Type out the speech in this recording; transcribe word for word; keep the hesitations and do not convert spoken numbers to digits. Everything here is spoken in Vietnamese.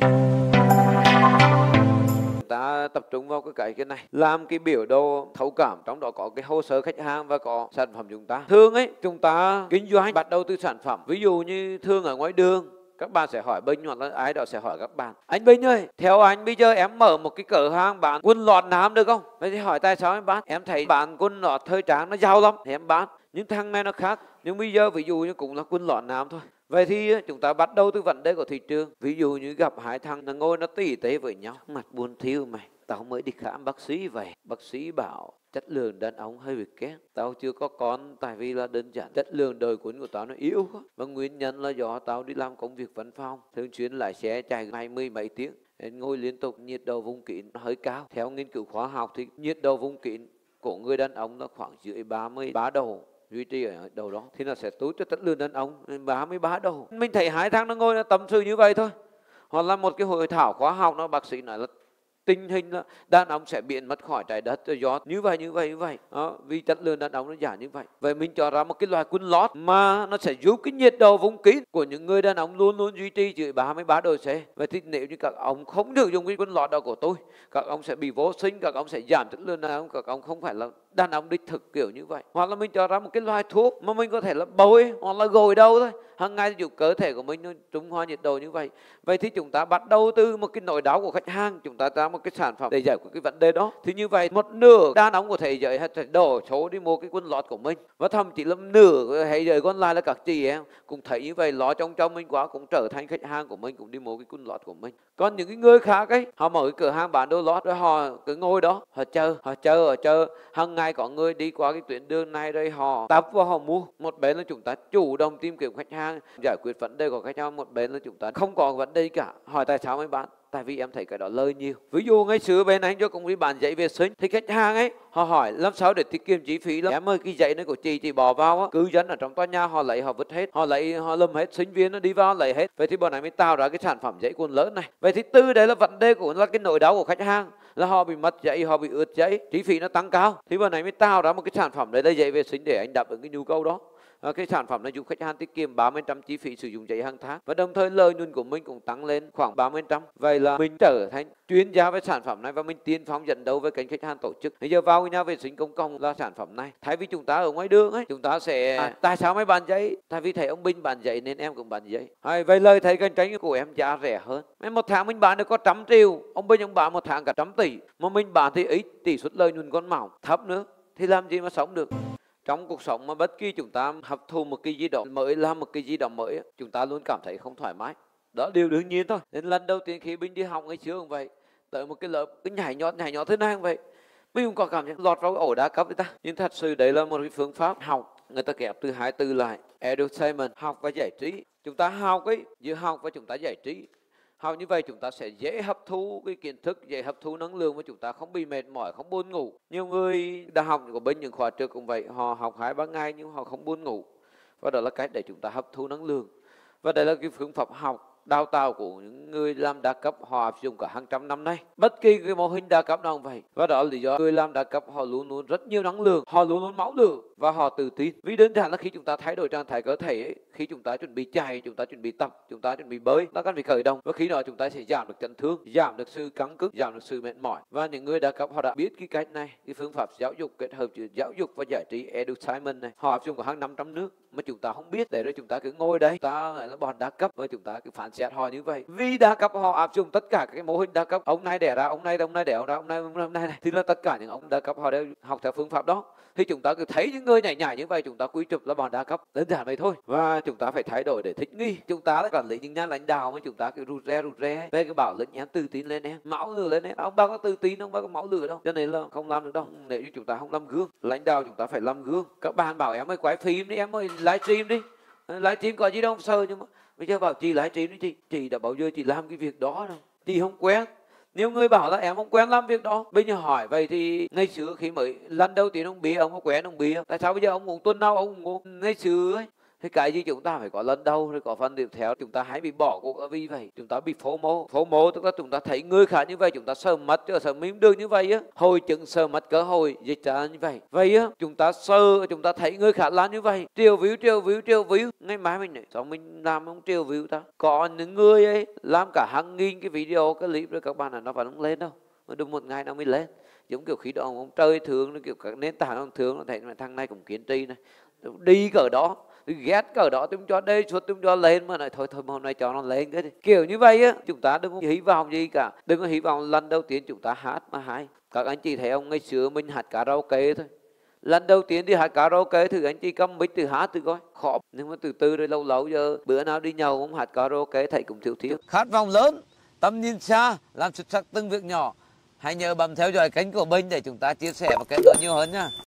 Ta tập trung vào cái cái cái này, làm cái biểu đồ thấu cảm, trong đó có cái hồ sơ khách hàng và có sản phẩm chúng ta. Thường ấy chúng ta kinh doanh bắt đầu từ sản phẩm, ví dụ như thường ở ngoài đường các bạn sẽ hỏi Bình hoặc là ai đó sẽ hỏi các bạn: anh Bình ơi, theo anh bây giờ em mở một cái cửa hàng bán quần lót nam được không? Vậy thì hỏi tại sao em bán? Em thấy bán quần lót thời trang nó giàu lắm thì em bán. Nhưng thằng này nó khác, nhưng bây giờ ví dụ như cũng là quần lót nam thôi. Vậy thì chúng ta bắt đầu từ vấn đề của thị trường. Ví dụ như gặp hai thằng nó ngồi nó tỉ tê với nhau, mặt buồn thiêu mày, tao mới đi khám bác sĩ vậy, bác sĩ bảo chất lượng đàn ông hơi bị kém, tao chưa có con tại vì là đơn giản chất lượng đời cuốn của tao nó yếu quá, và nguyên nhân là do tao đi làm công việc văn phòng, thường xuyên lái xe chạy hai mươi mấy tiếng, ngồi liên tục, nhiệt độ vùng kín nó hơi cao. Theo nghiên cứu khoa học thì nhiệt độ vùng kín của người đàn ông nó khoảng dưới ba mươi ba độ, duy trì ở đầu đó thì nó sẽ tốt cho chất lượng đàn ông ba mươi ba độ. Mình thấy hai tháng nó ngồi nó tâm sự như vậy thôi, hoặc là một cái hội thảo khoa học nó bác sĩ nói là tình hình là đàn ông sẽ biến mất khỏi trái đất do như vậy như vậy như vậy đó, vì chất lượng đàn ông nó giảm như vậy. Vậy mình cho ra một cái loại quần lót mà nó sẽ giúp cái nhiệt độ vùng kín của những người đàn ông luôn luôn duy trì dưới ba mươi ba độ C. Vậy thì nếu như các ông không được dùng cái quần lót đó của tôi, các ông sẽ bị vô sinh, các ông sẽ giảm chất lượng đàn ông, các ông không phải là đàn ông đích thực kiểu như vậy. Hoặc là mình cho ra một cái loại thuốc mà mình có thể là bôi hoặc là gội đầu thôi, hàng ngày giúp cơ thể của mình nó trung hòa nhiệt độ như vậy. Vậy thì chúng ta bắt đầu từ một cái nỗi đau của khách hàng, chúng ta ra một cái sản phẩm để giải quyết cái vấn đề đó. Thì như vậy một nửa đàn ông của thế giới sẽ đổ số đi mua cái quần lót của mình, và thậm chí là nửa thế giới còn lại là các chị em cũng thấy như vậy, lo trong trong mình quá cũng trở thành khách hàng của mình, cũng đi mua cái quần lót của mình. Còn những cái người khác ấy, họ mở cái cửa hàng bán đồ lót rồi họ cứ ngồi đó họ chờ họ chờ họ chờ hàng ngày có người đi qua cái tuyến đường này rồi họ tập và họ mua. Một bên là chúng ta chủ động tìm kiếm khách hàng, giải quyết vấn đề của khách hàng, một bên là chúng ta không có vấn đề cả, hỏi tại sao mới bán, tại vì em thấy cái đó lời nhiều. Ví dụ ngày xưa bên anh cho cũng đi bán giấy vệ sinh thì khách hàng ấy họ hỏi làm sao để tiết kiệm chi phí lắm, em ơi cái giấy này của chị chị bỏ vào á, cư dân ở trong tòa nhà họ lấy họ vứt hết, họ lấy họ lâm hết, sinh viên nó đi vào lấy hết. Vậy thì bọn này mới tạo ra cái sản phẩm giấy cuốn lớn này. Vậy thì từ đấy là vấn đề của là cái nỗi đau của khách hàng là họ bị mất giấy, họ bị ướt giấy, chi phí nó tăng cao, thì bọn này mới tạo ra một cái sản phẩm đấy là giấy vệ sinh để anh đáp ứng cái nhu cầu đó. À, cái sản phẩm này giúp khách hàng tiết kiệm ba mươi phần trăm chi phí sử dụng giấy hàng tháng, và đồng thời lợi nhuận của mình cũng tăng lên khoảng ba mươi phần trăm. Vậy là mình trở thành chuyên gia về sản phẩm này và mình tiên phong dẫn đầu với kênh khách hàng tổ chức. Bây giờ vào nhà vệ sinh công cộng là sản phẩm này, thay vì chúng ta ở ngoài đường ấy chúng ta sẽ à, tại sao mới bán giấy, tại vì thấy ông Bình bán giấy nên em cũng bán giấy. Hay vậy lời thấy cạnh tranh của em giá rẻ hơn, nên một tháng mình bán được có trăm triệu, ông Bình ông bán một tháng cả trăm tỷ, mà mình bán thì ít, tỷ suất lợi nhuận con mỏng thấp nữa, thì làm gì mà sống được. Trong cuộc sống mà bất kỳ chúng ta hấp thu một cái gì đó mới, làm một cái gì đó mới, chúng ta luôn cảm thấy không thoải mái. Đó điều đương nhiên thôi. Nên lần đầu tiên khi Bình đi học ngày xưa cũng vậy, tới một cái lớp cứ nhảy nhót nhảy nhót thế này cũng vậy, mình cũng có cảm giác lọt vào cái ổ đa cấp người ta. Nhưng thật sự đấy là một cái phương pháp học, người ta kẹp từ hai từ lại, edutainment, học và giải trí. Chúng ta học ấy, vừa học và chúng ta giải trí. Học như vậy chúng ta sẽ dễ hấp thu cái kiến thức, dễ hấp thu năng lượng, và chúng ta không bị mệt mỏi, không buồn ngủ. Nhiều người đã học của bên những khóa trước cũng vậy, họ học hai ba ngày nhưng họ không buồn ngủ, và đó là cách để chúng ta hấp thu năng lượng. Và đây là cái phương pháp học đào tạo của những người làm đa cấp, họ áp dụng cả hàng trăm năm nay. Bất kỳ cái mô hình đa cấp nào cũng vậy, và đó là lý do người làm đa cấp họ luôn luôn rất nhiều năng lượng, họ luôn luôn máu lửa và họ tự tin. Vì đơn giản là khi chúng ta thay đổi trạng thái cơ thể ấy, khi chúng ta chuẩn bị chạy, chúng ta chuẩn bị tập, chúng ta chuẩn bị bơi, ta cần phải khởi động, và khi đó chúng ta sẽ giảm được chấn thương, giảm được sự căng cứng, giảm được sự mệt mỏi. Và những người đa cấp họ đã biết cái cách này, cái phương pháp giáo dục kết hợp giữa giáo dục và giải trí, edutainment này, họ áp dụng của hàng năm trăm nước mà chúng ta không biết. Để rồi chúng ta cứ ngồi đây, ta lại là bọn đa cấp và chúng ta cứ phán xét họ như vậy. Vì đa cấp họ áp dụng tất cả các cái mô hình đa cấp, ông này đẻ ra ông này, ông này đẻ ra ông này, ông này này, thì là tất cả những ông đa cấp họ đều học theo phương pháp đó. Thì chúng ta cứ thấy những người nhảy nhảy như vậy, chúng ta quy chụp là bọn đa cấp, đơn giản vậy thôi. Và chúng ta phải thay đổi để thích nghi. Chúng ta là quản lý những nhà lãnh đạo mà chúng ta cứ rụt rè rụt rè về cái bảo lĩnh em tự tin lên em, máu lửa lên em. Ông bao có tự tin, ông bao có máu lửa đâu, cho nên là không làm được đâu. Nếu như chúng ta không làm gương, lãnh đạo chúng ta phải làm gương. Các bạn bảo em ơi quay phim đi, em ơi livestream đi, livestream có gì đâu sơ, nhưng mà bây giờ bảo chị livestream đi, chị chị đã bao giờ chị làm cái việc đó đâu, chị không quen. Nếu người bảo là em không quen làm việc đó, bây giờ hỏi vậy thì ngày xưa khi mới lần đầu tiên ông bia, ông có quen ông bia, tại sao bây giờ ông uống tuần nào ông uống? Ngày xưa ấy Thế cái gì chúng ta phải có lần đầu rồi có phần tiếp theo, chúng ta hãy bị bỏ cuộc ở vì vậy chúng ta bị phô mô. Phô mô tức là chúng ta thấy người khác như vậy chúng ta sợ mất, chứ sợ mím được như vậy á, hồi chứng sợ mất cơ hội dịch ra như vậy. Vậy á chúng ta sợ, chúng ta thấy người khác làm như vậy, triệu view triệu view triệu view, ngày mai mình nói sao mình làm không triệu view ta. Có những người ấy làm cả hàng nghìn cái video cái clip rồi các bạn là nó vẫn không lên đâu, mà được một ngày nó mới lên. Giống kiểu khí độ ông trời thường, nó kiểu các nền tảng ông thường, nó thấy thằng này cũng kiên trì này, đi cỡ đó, ghét cỡ đó, tôi cho đây suốt tôi cho lên, mà nói thôi thôi hôm nay cho nó lên cái kiểu như vậy á. Chúng ta đừng có hy vọng gì cả, đừng có hy vọng lần đầu tiên chúng ta hát mà hay. Các anh chị thấy ông ngày xưa mình hát karaoke thôi, lần đầu tiên đi hát karaoke thử anh chị cầm mic từ hát từ coi khó, nhưng mà từ từ rồi lâu lâu giờ bữa nào đi nhậu không hát karaoke thầy cũng thiếu thiếu. Khát vọng lớn, tầm nhìn xa, làm xuất sắc từng việc nhỏ. Hãy nhớ bấm theo dõi kênh của mình để chúng ta chia sẻ và kết nối nhiều hơn nha.